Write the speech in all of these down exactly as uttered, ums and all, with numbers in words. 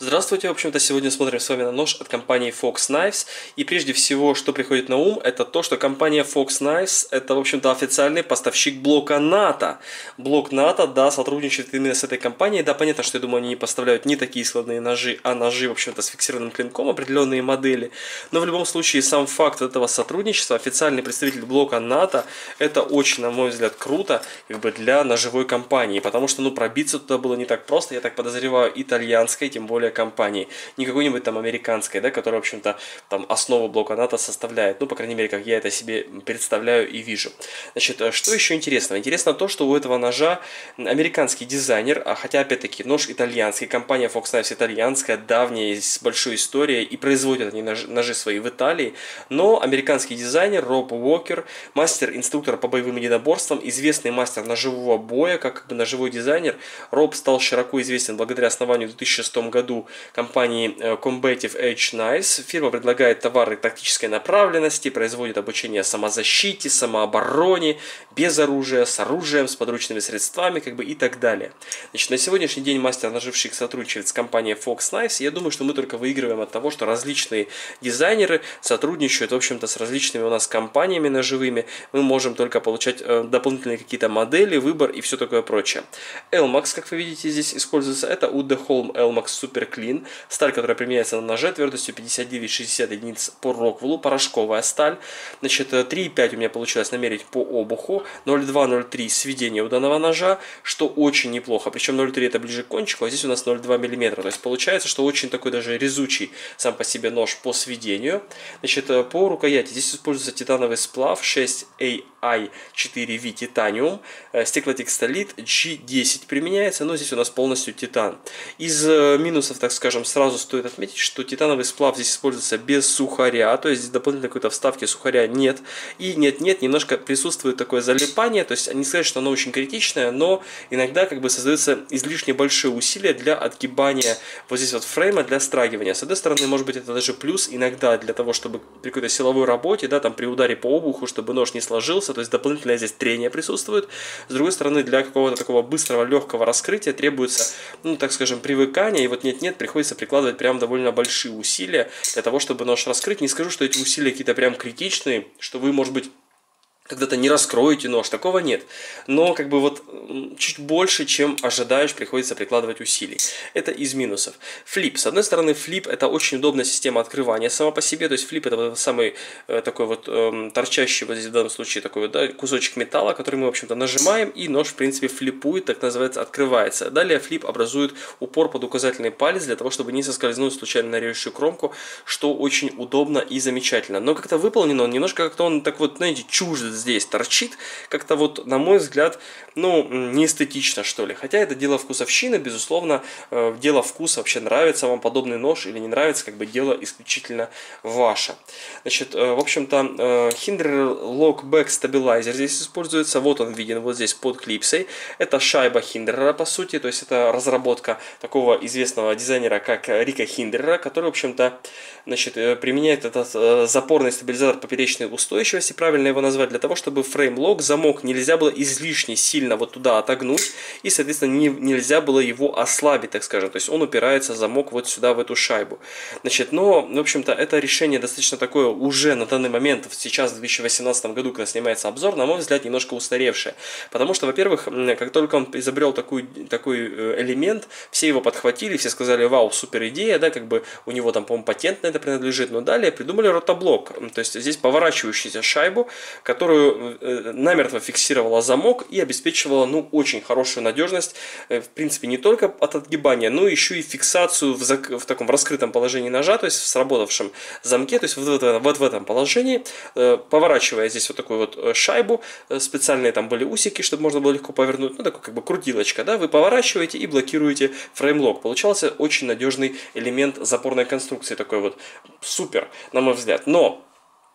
Здравствуйте, в общем-то, сегодня смотрим с вами на нож от компании Fox Knives. И прежде всего, что приходит на ум, это то, что компания Fox Knives это, в общем-то, официальный поставщик блока НАТО. Блок НАТО, да, сотрудничает именно с этой компанией. Да, понятно, что, я думаю, они не поставляют не такие складные ножи, а ножи, в общем-то, с фиксированным клинком, определенные модели. Но в любом случае, сам факт этого сотрудничества, официальный представитель блока НАТО, это очень, на мой взгляд, круто, как бы, для ножевой компании. Потому что, ну, пробиться туда было не так просто, я так подозреваю, итальянской, тем более компании, не какой-нибудь там американской, да, которая, в общем-то, там основу блока НАТО составляет, ну, по крайней мере, как я это себе представляю и вижу. Значит, что еще интересного? Интересно то, что у этого ножа американский дизайнер, а хотя, опять-таки, нож итальянский, компания Fox Knives итальянская, давняя, с большой историей, и производят они ножи, ножи свои в Италии, но американский дизайнер Роб Уокер, мастер-инструктор по боевым единоборствам, известный мастер ножевого боя, как, как бы ножевой дизайнер. Роб стал широко известен благодаря основанию в две тысячи шестом году компании Combative Edge Knives. Фирма предлагает товары тактической направленности, производит обучение самозащите, самообороне, без оружия, с оружием, с подручными средствами, как бы, и так далее. Значит, на сегодняшний день мастер-ножевщик сотрудничает с компанией Fox Knives. Я думаю, что мы только выигрываем от того, что различные дизайнеры сотрудничают, в общем-то, с различными у нас компаниями ножевыми. Мы можем только получать э, дополнительные какие-то модели, выбор и все такое прочее. Elmax, как вы видите, здесь используется. Это Uddeholm Elmax Super Clean. Сталь, которая применяется на ноже твердостью пятьдесят девять шестьдесят единиц по Роквеллу. Порошковая сталь. Значит, три и пять у меня получилось намерить по обуху. ноль два ноль три сведение у данного ножа, что очень неплохо. Причем ноль три это ближе к кончику, а здесь у нас ноль два миллиметра. То есть получается, что очень такой даже резучий сам по себе нож по сведению. Значит, по рукояти здесь используется титановый сплав шесть эй ай четыре ви титаниум. Стеклотекстолит джи десять применяется, но здесь у нас полностью титан. Из минусов, так скажем, сразу стоит отметить, что титановый сплав здесь используется без сухаря, то есть здесь дополнительной какой-то вставки сухаря нет. И нет-нет, немножко присутствует такое залипание, то есть не сказать, что оно очень критичное, но иногда как бы создается излишне большое усилие для отгибания вот здесь вот фрейма, для страгивания. С одной стороны, может быть, это даже плюс иногда для того, чтобы при какой-то силовой работе, да, там при ударе по обуху, чтобы нож не сложился, то есть дополнительное здесь трение присутствует. С другой стороны, для какого-то такого быстрого, легкого раскрытия требуется, ну, так скажем, привыкание, и вот нет-нет, приходится прикладывать прям довольно большие усилия для того, чтобы нож раскрыть. Не скажу, что эти усилия какие-то прям критичные, что вы, может быть, когда-то не раскроете нож, такого нет. Но как бы вот чуть больше, чем ожидаешь, приходится прикладывать усилий. Это из минусов. Флип. С одной стороны, флип это очень удобная система открывания сама по себе. То есть флип это вот самый э, такой вот э, торчащий, вот здесь в данном случае такой вот, да, кусочек металла, который мы, в общем-то, нажимаем, и нож, в принципе, флипует, так называется, открывается. Далее флип образует упор под указательный палец для того, чтобы не соскользнуть случайно на режущую кромку, что очень удобно и замечательно. Но как-то выполнено он немножко как-то он так вот, знаете, чужд здесь торчит, как-то вот, на мой взгляд, ну, неэстетично, что ли. Хотя это дело вкусовщины, безусловно, э, дело вкуса, вообще нравится вам подобный нож или не нравится, как бы дело исключительно ваше. Значит, э, в общем-то, э, Hinderer Lock Back Stabilizer здесь используется, вот он виден вот здесь под клипсой. Это шайба Hinderer, по сути, то есть это разработка такого известного дизайнера, как Рика Hinderer, который, в общем-то, значит, применяет этот э, запорный стабилизатор поперечной устойчивости, правильно его назвать, для того, чтобы фрейм-лок, замок нельзя было излишне сильно вот туда отогнуть, и, соответственно, не, нельзя было его ослабить, так скажем, то есть он упирается, замок, вот сюда, в эту шайбу. Значит, но, в общем-то, это решение достаточно такое уже на данный момент, сейчас, в две тысячи восемнадцатом году, когда снимается обзор, на мой взгляд, немножко устаревшее, потому что, во-первых, как только он изобрел такой, такой элемент, все его подхватили, все сказали, вау, супер идея, да, как бы у него там, по-моему, патент на это принадлежит, но далее придумали ротоблок, то есть здесь поворачивающуюся шайбу, которую намертво фиксировала замок и обеспечивала, ну, очень хорошую надежность, в принципе, не только от отгибания, но еще и фиксацию в, зак... в таком раскрытом положении ножа, то есть в сработавшем замке, то есть вот, вот, вот в этом положении, поворачивая здесь вот такую вот шайбу, специальные там были усики, чтобы можно было легко повернуть, ну, такой как бы крутилочка, да, вы поворачиваете и блокируете фреймлок. Получался очень надежный элемент запорной конструкции, такой вот супер, на мой взгляд. Но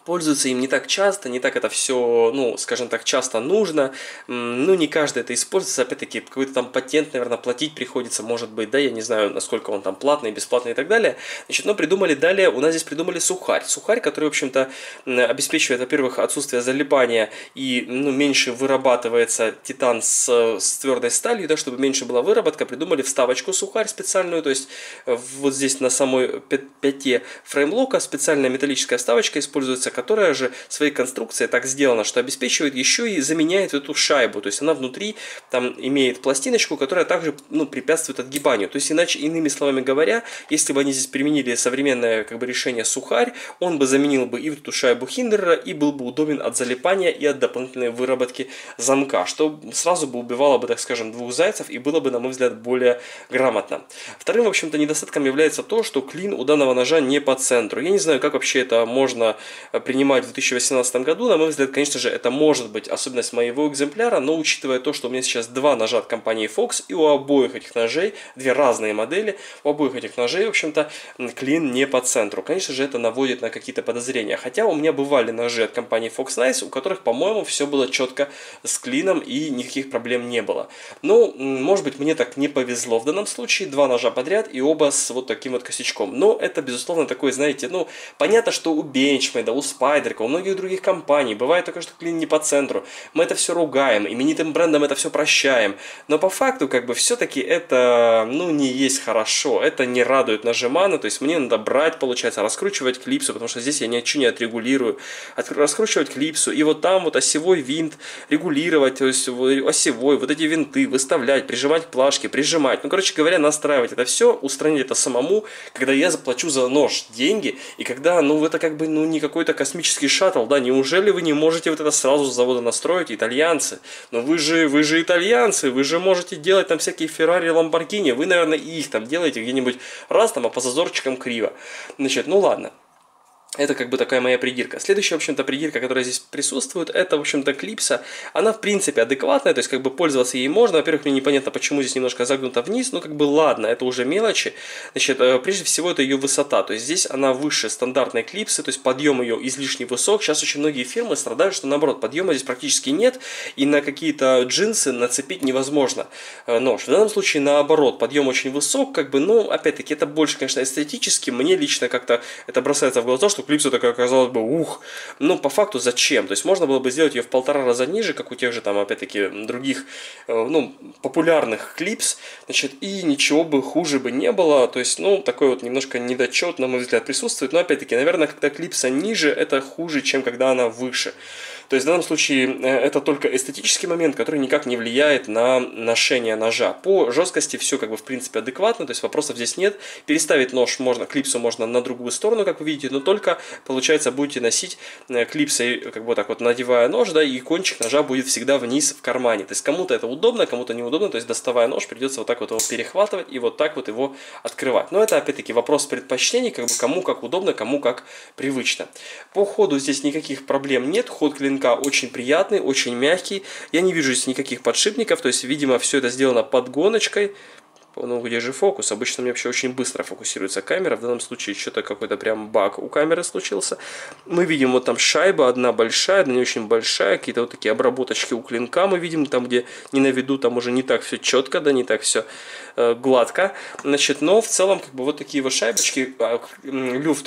Пользуются им не так часто, не так это все, ну, скажем так, часто нужно. Ну, не каждый это используется. Опять-таки, какой-то там патент, наверное, платить приходится, может быть, да, я не знаю, насколько он там платный, бесплатный и так далее. Значит, но придумали далее, у нас здесь придумали сухарь. Сухарь, который, в общем-то, обеспечивает, во-первых, отсутствие залипания и, ну, меньше вырабатывается титан с, с твердой сталью, да, чтобы меньше была выработка, придумали вставочку сухарь специальную, то есть вот здесь на самой пяте фреймлока специальная металлическая вставочка используется, которая же своей конструкцией так сделана, что обеспечивает еще и заменяет эту шайбу. То есть она внутри там имеет пластиночку, которая также, ну, препятствует отгибанию. То есть иначе, иными словами говоря, если бы они здесь применили современное как бы решение сухарь, он бы заменил бы и вот эту шайбу Хиндера и был бы удобен от залипания и от дополнительной выработки замка, что сразу бы убивало бы, так скажем, двух зайцев и было бы, на мой взгляд, более грамотно. Вторым, в общем-то, недостатком является то, что клин у данного ножа не по центру. Я не знаю, как вообще это можно принимать в две тысячи восемнадцатом году. На мой взгляд, конечно же, это может быть особенность моего экземпляра, но учитывая то, что у меня сейчас два ножа от компании Fox, и у обоих этих ножей, две разные модели, у обоих этих ножей, в общем-то, клин не по центру. Конечно же, это наводит на какие-то подозрения. Хотя у меня бывали ножи от компании Fox Knives, у которых, по-моему, все было четко с клином и никаких проблем не было. Ну, может быть, мне так не повезло в данном случае. Два ножа подряд и оба с вот таким вот косячком. Но это, безусловно, такой, знаете, ну, понятно, что у Benchmade, у Spyderco, у многих других компаний бывает только, что клин не по центру. Мы это все ругаем, именитым брендам это все прощаем. Но по факту, как бы, все-таки это, ну, не есть хорошо. Это не радует нажимана. То есть мне надо брать, получается, раскручивать клипсу, потому что здесь я ничего не отрегулирую. От, раскручивать клипсу. И вот там вот осевой винт регулировать, то есть осевой, вот эти винты выставлять, прижимать к плашке, прижимать. Ну, короче говоря, настраивать это все, устранить это самому, когда я заплачу за нож деньги, и когда, ну, это как бы, ну, не какой-то космический шаттл, да, неужели вы не можете вот это сразу с завода настроить, итальянцы? Но вы же, вы же итальянцы, вы же можете делать там всякие Феррари, Ламборгини, вы, наверное, и их там делаете где-нибудь раз там, а по зазорчикам криво. Значит, ну ладно. Это как бы такая моя придирка. Следующая, в общем-то, придирка, которая здесь присутствует, это, в общем-то, клипса. Она, в принципе, адекватная, то есть, как бы, пользоваться ей можно. Во-первых, мне непонятно, почему здесь немножко загнуто вниз, но, как бы, ладно, это уже мелочи. Значит, прежде всего, это ее высота. То есть, здесь она выше стандартной клипсы, то есть, подъем ее излишне высок. Сейчас очень многие фирмы страдают, что, наоборот, подъема здесь практически нет, и на какие-то джинсы нацепить невозможно нож. В данном случае, наоборот, подъем очень высок, как бы, ну, опять-таки, это больше, конечно, эстетически. Мне лично как-то это бросается в глаза, что клипса такая, казалось бы, ух, но по факту зачем? То есть можно было бы сделать ее в полтора раза ниже, как у тех же там, опять-таки, других, ну, популярных клипс, значит, и ничего бы хуже бы не было, то есть, ну, такой вот немножко недочет, на мой взгляд, присутствует, но опять-таки, наверное, когда клипса ниже, это хуже, чем когда она выше. То есть в данном случае это только эстетический момент, который никак не влияет на ношение ножа. По жесткости все как бы в принципе адекватно, то есть вопросов здесь нет. Переставить нож можно, клипсу можно на другую сторону, как вы видите, но только, получается, будете носить клипсой, как бы так вот надевая нож, да, и кончик ножа будет всегда вниз в кармане. То есть кому-то это удобно, кому-то неудобно, то есть доставая нож, придется вот так вот его перехватывать и вот так вот его открывать. Но это опять-таки вопрос предпочтений, как бы кому как удобно, кому как привычно. По ходу здесь никаких проблем нет, ход клинка очень приятный, очень мягкий. Я не вижу здесь никаких подшипников, то есть, видимо, все это сделано под гоночкой. Ну, где же фокус? Обычно у меня вообще очень быстро фокусируется камера. В данном случае что-то какой-то прям баг у камеры случился. Мы видим вот там шайба, одна большая, одна не очень большая. Какие-то вот такие обработочки у клинка мы видим. Там, где не на виду, там уже не так все четко, да, не так все э, гладко. Значит, но в целом, как бы вот такие вот шайбочки, э, люфт.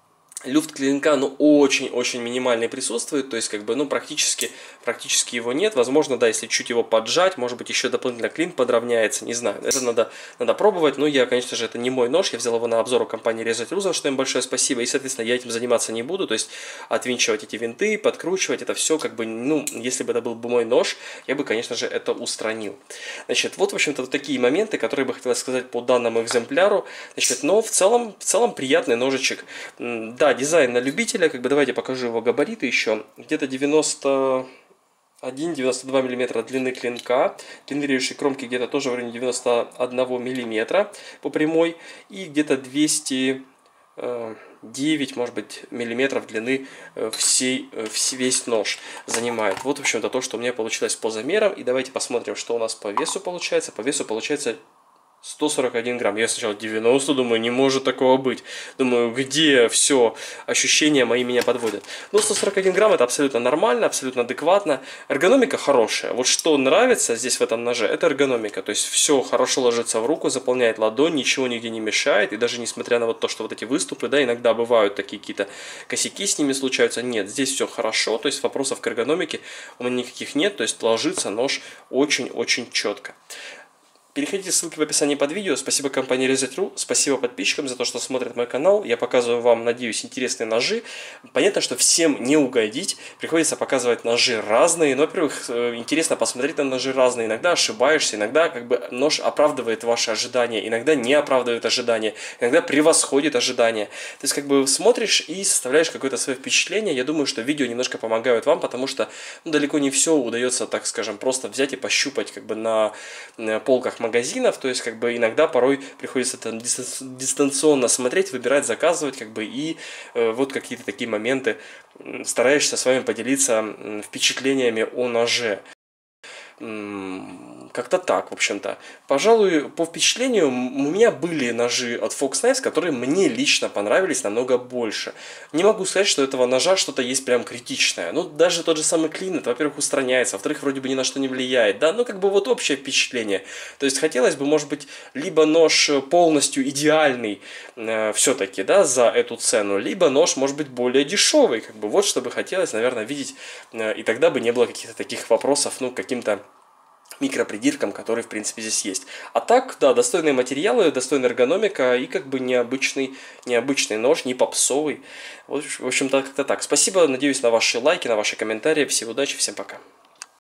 Люфт клинка, ну, очень-очень минимальный присутствует, то есть, как бы, ну, практически, практически его нет. Возможно, да, если чуть его поджать, может быть, еще дополнительно клин подровняется, не знаю. Это надо, надо пробовать, но я, конечно же, это не мой нож, я взял его на обзор у компании Resolute, за что им большое спасибо, и, соответственно, я этим заниматься не буду, то есть, отвинчивать эти винты, подкручивать, это все, как бы, ну, если бы это был бы мой нож, я бы, конечно же, это устранил. Значит, вот, в общем-то, вот такие моменты, которые бы хотелось сказать по данному экземпляру, значит, но в целом, в целом приятный ножичек. Да, дизайн на любителя, как бы давайте покажу его габариты еще. Где-то девяносто один — девяносто два миллиметра длины клинка, длины режущей кромки где-то тоже в районе девяноста одного миллиметра по прямой, и где-то двести девять, может быть, миллиметров длины всей, весь нож занимает. Вот, в общем-то, то, что у меня получилось по замерам. И давайте посмотрим, что у нас по весу получается. По весу получается сто сорок один грамм. Я сначала девяносто, думаю, не может такого быть. Думаю, где все, ощущения мои меня подводят. Но сто сорок один грамм это абсолютно нормально, абсолютно адекватно. Эргономика хорошая. Вот что нравится здесь в этом ноже, это эргономика. То есть все хорошо ложится в руку, заполняет ладонь, ничего нигде не мешает. И даже несмотря на вот то, что вот эти выступы, да, иногда бывают такие какие-то косяки с ними случаются. Нет, здесь все хорошо. То есть вопросов к эргономике у меня никаких нет. То есть ложится нож очень-очень четко. Переходите, ссылки в описании под видео. Спасибо компании Reset точка ру, спасибо подписчикам за то, что смотрят мой канал. Я показываю вам, надеюсь, интересные ножи. Понятно, что всем не угодить. Приходится показывать ножи разные. Но, во-первых, интересно посмотреть на ножи разные. Иногда ошибаешься, иногда как бы нож оправдывает ваши ожидания, иногда не оправдывает ожидания, иногда превосходит ожидания. То есть, как бы смотришь и составляешь какое-то свое впечатление. Я думаю, что видео немножко помогают вам, потому что ну, далеко не все удается, так скажем, просто взять и пощупать как бы на, на полках магазина. магазинов, то есть как бы иногда порой приходится там дистанционно смотреть, выбирать, заказывать, как бы и э, вот какие-то такие моменты стараешься с вами поделиться впечатлениями о ноже. Как-то так, в общем-то. Пожалуй, по впечатлению, у меня были ножи от Fox Knives, которые мне лично понравились намного больше. Не могу сказать, что у этого ножа что-то есть прям критичное. Ну, даже тот же самый клин, это, во-первых, устраняется, во-вторых, вроде бы ни на что не влияет, да, ну, как бы вот общее впечатление. То есть, хотелось бы, может быть, либо нож полностью идеальный э, все-таки, да, за эту цену, либо нож, может быть, более дешевый, как бы, вот что бы хотелось, наверное, видеть, э, и тогда бы не было каких-то таких вопросов, ну, каким-то микропридиркам, которые, в принципе, здесь есть. А так, да, достойные материалы, достойная эргономика и как бы необычный, необычный нож, не попсовый. Вот, в общем-то, как-то так. Спасибо, надеюсь на ваши лайки, на ваши комментарии. Всем удачи, всем пока.